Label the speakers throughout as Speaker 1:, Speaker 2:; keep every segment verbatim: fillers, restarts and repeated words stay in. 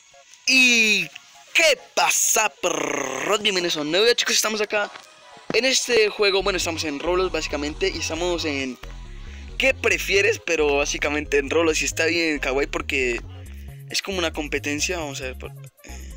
Speaker 1: ¿Y qué pasa, perros? Bienvenidos a un nuevo video, chicos. Estamos acá en este juego. Bueno, estamos en Roblox básicamente. Y estamos en ¿qué prefieres? Pero básicamente en Roblox. Y está bien kawaii porque es como una competencia. Vamos a ver por... eh.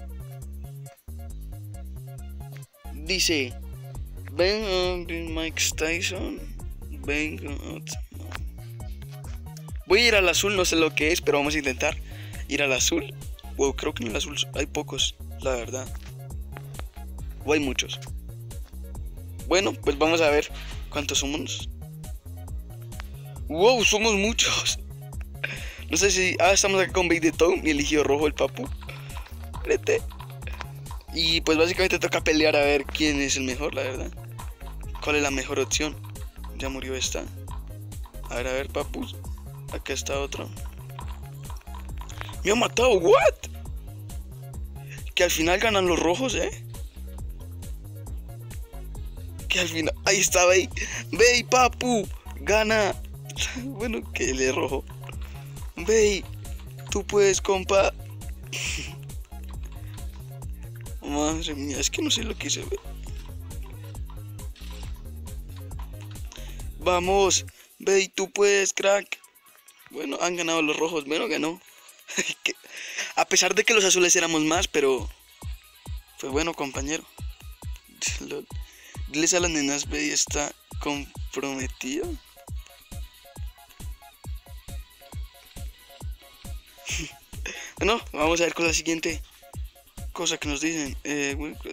Speaker 1: Dice ven uh, Mike Tyson. Ven uh, voy a ir al azul. No sé lo que es, pero vamos a intentar ir al azul. Wow, creo que en el azul hay pocos, la verdad. O hay muchos. Bueno, pues vamos a ver cuántos somos. Wow, somos muchos. No sé si... Ah, estamos acá con Baby Tom y eligió rojo el papu. Vete. Y pues básicamente toca pelear a ver quién es el mejor, la verdad. ¿Cuál es la mejor opción? Ya murió esta. A ver, a ver, papus. Acá está otro. Me ha matado, ¿what? Que al final ganan los rojos, ¿eh? Que al final... Ahí está, ve. Ve, papu. Gana. Bueno, que le rojo. Ve. Tú puedes, compa. Madre mía, es que no sé lo que se ve. Vamos. Ve, tú puedes, crack. Bueno, han ganado los rojos. Bueno, ganó. A pesar de que los azules éramos más, pero fue bueno, compañero. Diles a las nenas, Baby está comprometido. Bueno, vamos a ver con la siguiente cosa que nos dicen. Eh,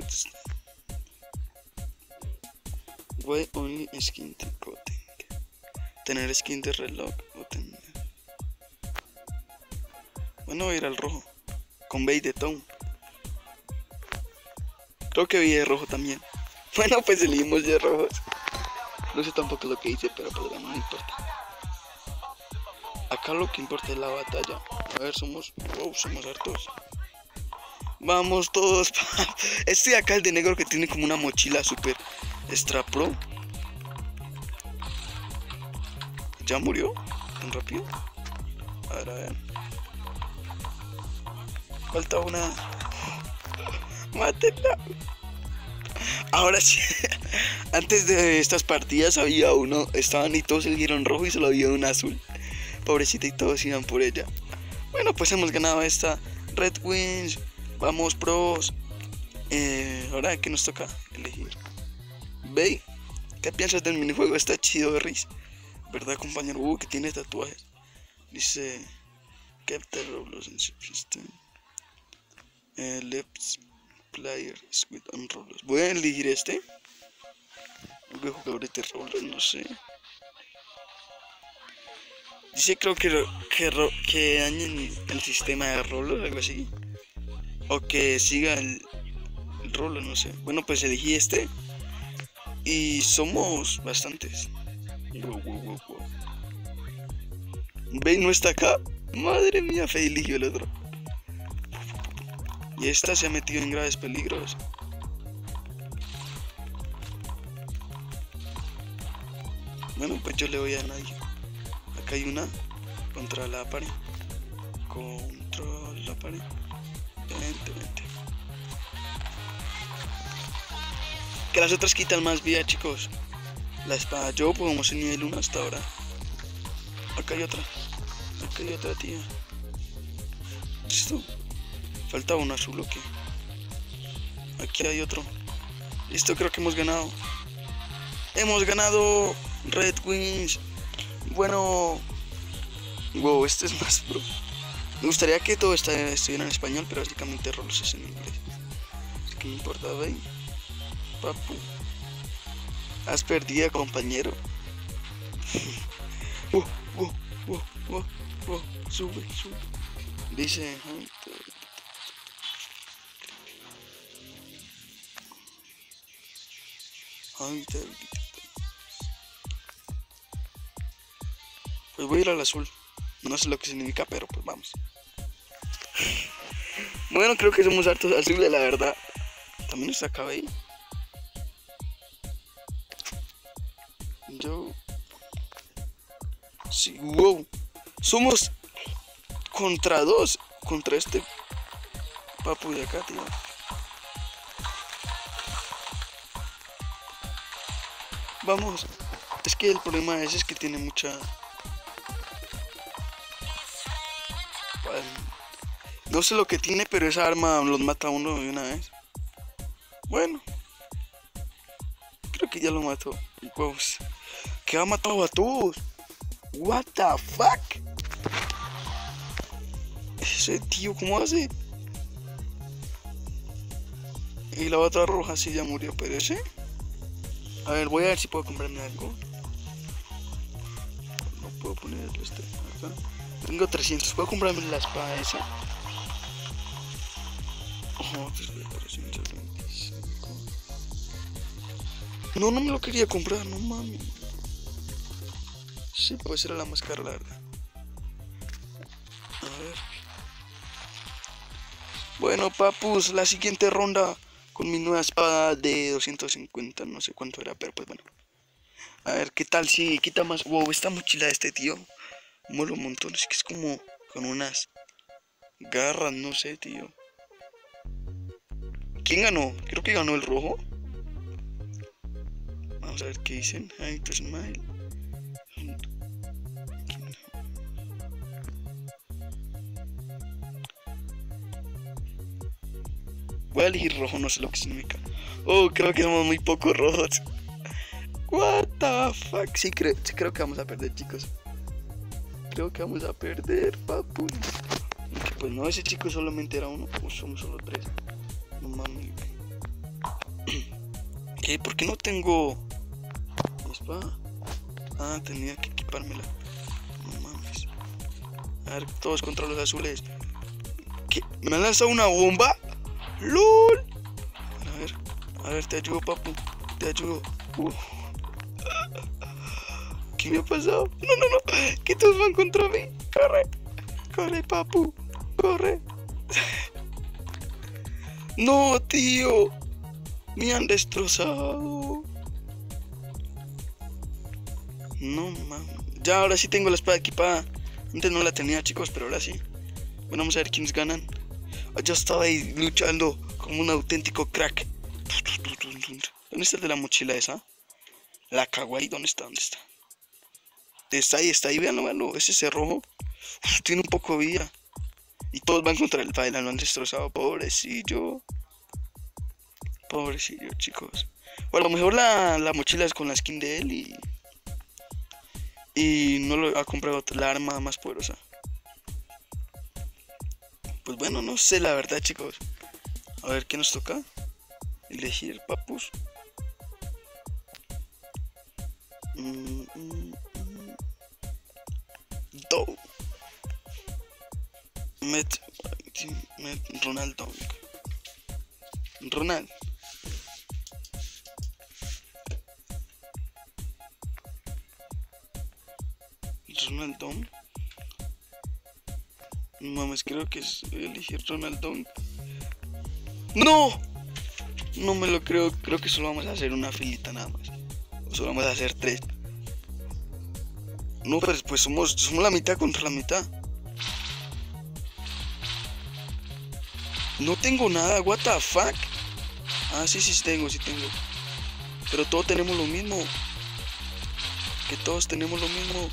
Speaker 1: Why only skin de coating. Tener skin de reloj o tener... Bueno, voy a ir al rojo. Con Baby de Tom. Creo que vi de rojo también. Bueno, pues elegimos de rojos. No sé tampoco lo que hice, pero pues bueno, no importa. Acá lo que importa es la batalla. A ver, somos... Wow, somos hartos. Vamos todos. Este de acá, el de negro que tiene como una mochila super extra pro. ¿Ya murió? ¿Tan rápido? A ver, a ver. Falta una. Mátenla. Ahora sí. Antes de estas partidas había uno. Estaban y todos eligieron rojo y solo había un azul. Pobrecita, y todos iban por ella. Bueno, pues hemos ganado esta Red Wings. Vamos, pros. Eh, ahora que nos toca elegir. Ve. ¿Qué piensas del minijuego? Está chido, Riz. ¿Verdad, compañero? Uh, que tiene tatuajes. Dice Keep the Roblox in system. Eh, let's player with on Roblox. Voy a elegir este. Voy a jugar este Roblox, no sé. Dice creo que que, que dañen el sistema de Roblox, algo así. O que siga el, el Roblox, no sé. Bueno, pues elegí este. Y somos bastantes. Wow, wow, wow, wow. ¿Ve? ¿No está acá? Madre mía, Fe eligió el otro. Y esta se ha metido en graves peligros. Bueno, pues yo le voy a nadie. Acá hay una. Contra la pared. Contra la pared. Vente, vente. Que las otras quitan más vida, chicos. La espada. Yo podemos en nivel uno hasta ahora. Acá hay otra. Acá hay otra, tía. ¿Listo? Falta un azul, ¿o qué? Aquí hay otro. Listo, creo que hemos ganado. ¡Hemos ganado! Red Wings. Bueno. Wow, este es más pro. Me gustaría que todo estuviera en español, pero básicamente Roblox es en inglés. Es que no importa, ¿veis? Papu. Has perdido, compañero. uh, uh, uh, uh, uh, sube, sube. Dice... Pues voy a ir al azul. No sé lo que significa, pero pues vamos. Bueno, creo que somos hartos azules, la verdad. También está acá ahí. Yo... Sí, wow. Somos contra dos. Contra este papu, de acá, tío. Vamos. Es que el problema ese es que tiene mucha... No sé lo que tiene, pero esa arma los mata a uno de una vez. Bueno. Creo que ya lo mató. Huevos. Que ha matado a todos. What the fuck. Ese tío, ¿cómo hace? Y la otra roja sí ya murió, pero ese... A ver, voy a ver si puedo comprarme algo. No puedo ponerlo este acá. Tengo trescientos, puedo comprarme la espada esa. Oh, trescientos veinticinco. No, no me lo quería comprar, no mami. Sí, pues era la más cara, la verdad. A ver. Bueno, papus, la siguiente ronda con mi nueva espada de doscientos cincuenta, no sé cuánto era, pero pues bueno. A ver, ¿qué tal si quita más? Wow, esta mochila de este tío mola un montón, es que es como con unas garras, no sé, tío. ¿Quién ganó? Creo que ganó el rojo. Vamos a ver qué dicen. Ay, to smile. Voy a elegir rojo, no sé lo que significa. Oh, creo que somos muy pocos rojos. What the fuck. Sí, creo, sí, creo que vamos a perder, chicos. Creo que vamos a perder, papu. Pues no, ese chico solamente era uno. O somos solo tres. No mames. ¿Qué? ¿Por qué no tengo mi espada? Ah, tenía que equipármela. No mames. A ver, todos contra los azules. ¿Qué? ¿Me han lanzado una bomba? ¡Lol! A ver, a ver, te ayudo, papu. Te ayudo. Uh. ¿Qué me ha pasado? No, no, no. Que todos van contra mí. Corre. Corre, papu. Corre. No, tío. Me han destrozado. No, mames. Ya, ahora sí tengo la espada equipada. Antes no la tenía, chicos, pero ahora sí. Bueno, vamos a ver quiénes ganan. Yo estaba ahí luchando como un auténtico crack. ¿Dónde está el de la mochila esa? La kawaii, ¿dónde está? ¿Dónde está? Está ahí, está ahí, véanlo, véanlo. Ese ese rojo. Uf, tiene un poco de vida. Y todos van contra el baila, lo han destrozado. Pobrecillo. Pobrecillo, chicos. Bueno, a lo mejor la, la mochila es con la skin de él y... Y no lo ha comprado la arma más poderosa. Pues bueno, no sé la verdad, chicos. A ver, ¿qué nos toca? Elegir, papus. Mm, mm, mm. Do. Met, Met Ronaldo. Ronald. Ronaldo. No mames, creo que es elegir Ronaldo. ¡No! No me lo creo, creo que solo vamos a hacer una filita nada más. O solo vamos a hacer tres. No, pero pues somos, somos la mitad contra la mitad. No tengo nada, what the fuck. Ah, sí, sí tengo, sí tengo. Pero todos tenemos lo mismo. Que todos tenemos lo mismo.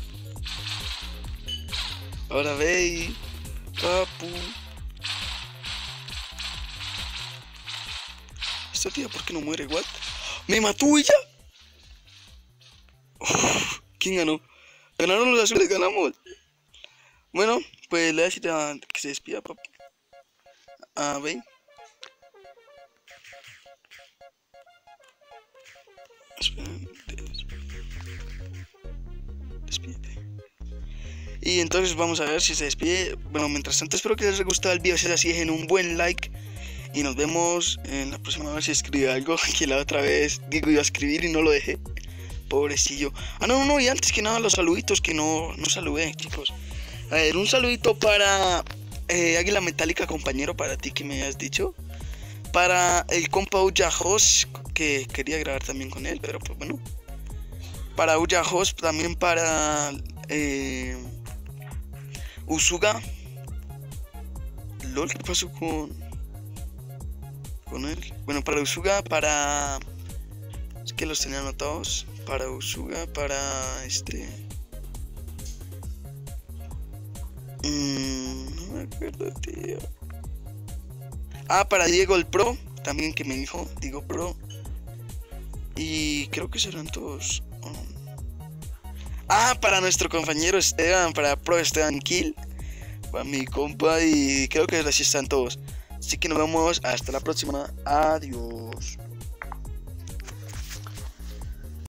Speaker 1: Ahora ve, papu. Esta tía, ¿por qué no muere? ¿What? ¡Me mató ella! Uf, ¿quién ganó? Ganaron los azules, ganamos. Bueno, pues le voy a decir a que se despida, papu. Ah, ve. Despídete. Y entonces vamos a ver si se despide. Bueno, mientras tanto espero que les haya gustado el video. Si es así, dejen un buen like. Y nos vemos en la próxima vez si escribe algo. Que la otra vez digo iba a escribir y no lo dejé. Pobrecillo. Ah, no, no, no. Y antes que nada los saluditos que no, no saludé, chicos. A ver, un saludito para eh, Águila Metálica, compañero, para ti que me has dicho. Para el compa Uyajos, que quería grabar también con él, pero pues bueno. Para Uyajos, también para eh, Usuga. Lol, ¿qué pasó con...? con él. Bueno, para Usuga, para... Es que los tenía anotados. Para Usuga, para este... Mm, no me acuerdo, tío. Ah, para Diego el Pro, también que me dijo, Diego Pro. Y creo que serán todos. Oh. Ah, para nuestro compañero Esteban, para Pro Esteban Kill. Para mi compa y creo que así están todos. Así que nos vemos hasta la próxima. Adiós.